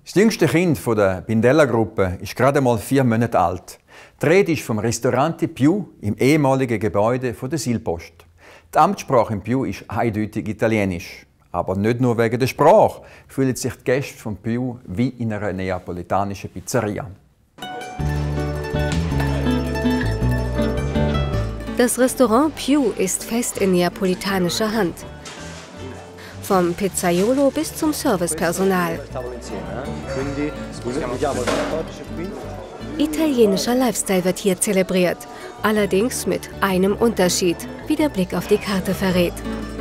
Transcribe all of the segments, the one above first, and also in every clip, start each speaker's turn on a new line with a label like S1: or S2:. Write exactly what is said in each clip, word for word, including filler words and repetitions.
S1: Das jüngste Kind der Bindella-Gruppe ist gerade mal vier Monate alt. Die Rede ist vom Ristorante Più im ehemaligen Gebäude der Silpost. Die Amtssprache im Più ist eindeutig Italienisch. Aber nicht nur wegen der Sprache fühlen sich die Gäste von Più wie in einer neapolitanischen Pizzeria.
S2: Das Restaurant Più ist fest in neapolitanischer Hand. Vom Pizzaiolo bis zum Servicepersonal. Italienischer Lifestyle wird hier zelebriert, allerdings mit einem Unterschied, wie der Blick auf die Karte verrät.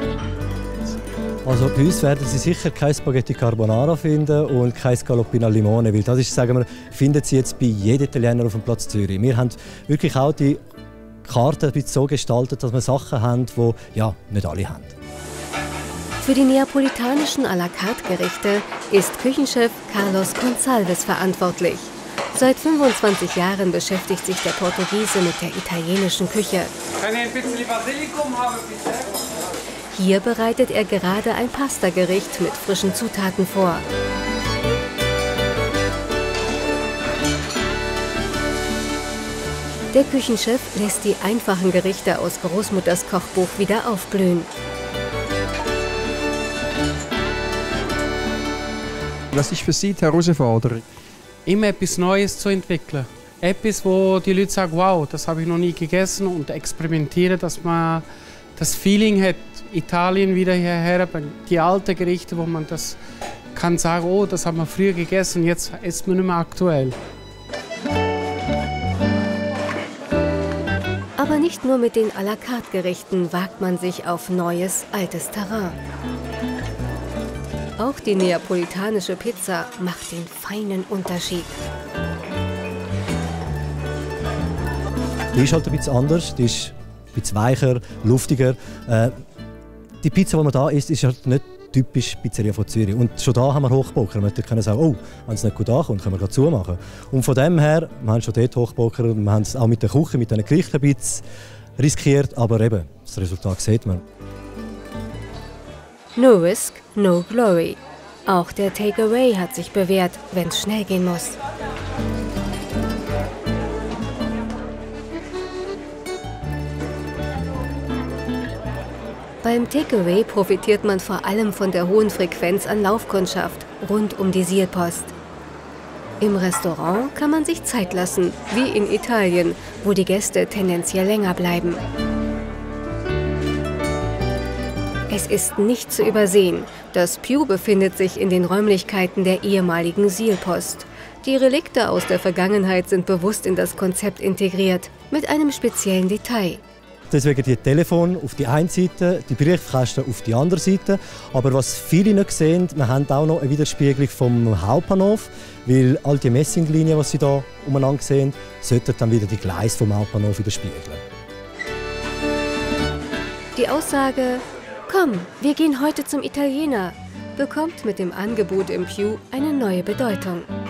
S3: Also bei uns werden Sie sicher kein Spaghetti Carbonara finden und kein Scaloppino al Limone, weil das ist, sagen wir, finden Sie jetzt bei jedem Italiener auf dem Platz Zürich. Wir haben wirklich auch die Karte so gestaltet, dass wir Sachen haben, die ja, nicht alle haben.
S2: Für die neapolitanischen à la carte Gerichte ist Küchenchef Carlos Gonçalves verantwortlich. Seit fünfundzwanzig Jahren beschäftigt sich der Portugiese mit der italienischen Küche.
S4: Kann ich ein bisschen Basilikum haben, bitte?
S2: Hier bereitet er gerade ein Pastagericht mit frischen Zutaten vor. Der Küchenchef lässt die einfachen Gerichte aus Großmutters Kochbuch wieder aufblühen.
S5: Was ist für Sie die Herausforderung?
S4: Immer etwas Neues zu entwickeln. Etwas, wo die Leute sagen, wow, das habe ich noch nie gegessen, und experimentieren, dass man das Feeling hat, Italien wieder hierher bringt. Die alten Gerichte, wo man das kann sagen, oh, das haben wir früher gegessen, jetzt ist man nicht mehr aktuell.
S2: Aber nicht nur mit den à la carte Gerichten wagt man sich auf neues, altes Terrain. Auch die neapolitanische Pizza macht den feinen Unterschied.
S3: Die ist halt ein bisschen anders, die ist ein bisschen weicher, luftiger. Äh, die Pizza, die man da isst, ist halt nicht typisch Pizzeria von Zürich. Und schon da haben wir Hochboker. Wir können sagen, oh, wenn es nicht gut ankommt, können wir gerade zumachen. Und von dem her, wir haben schon dort Hochboker, wir haben es auch mit der Küche, mit den Gerichten ein bisschen riskiert, aber eben, das Resultat sieht man.
S2: No risk, no glory. Auch der Takeaway hat sich bewährt, wenn es schnell gehen muss. Beim Takeaway profitiert man vor allem von der hohen Frequenz an Laufkundschaft rund um die Silpost. Im Restaurant kann man sich Zeit lassen, wie in Italien, wo die Gäste tendenziell länger bleiben. Es ist nicht zu übersehen, das Più befindet sich in den Räumlichkeiten der ehemaligen Silpost. Die Relikte aus der Vergangenheit sind bewusst in das Konzept integriert, mit einem speziellen Detail.
S3: Deswegen die Telefon auf die eine Seite, die Briefkästen auf die andere Seite. Aber was viele nicht sehen, wir haben auch noch eine Widerspiegelung vom Hauptbahnhof, weil all die Messinglinien, die Sie hier umeinander sehen, sollten dann wieder die Gleise vom Hauptbahnhof widerspiegeln.
S2: Die Aussage „Komm, wir gehen heute zum Italiener“ bekommt mit dem Angebot im Più eine neue Bedeutung.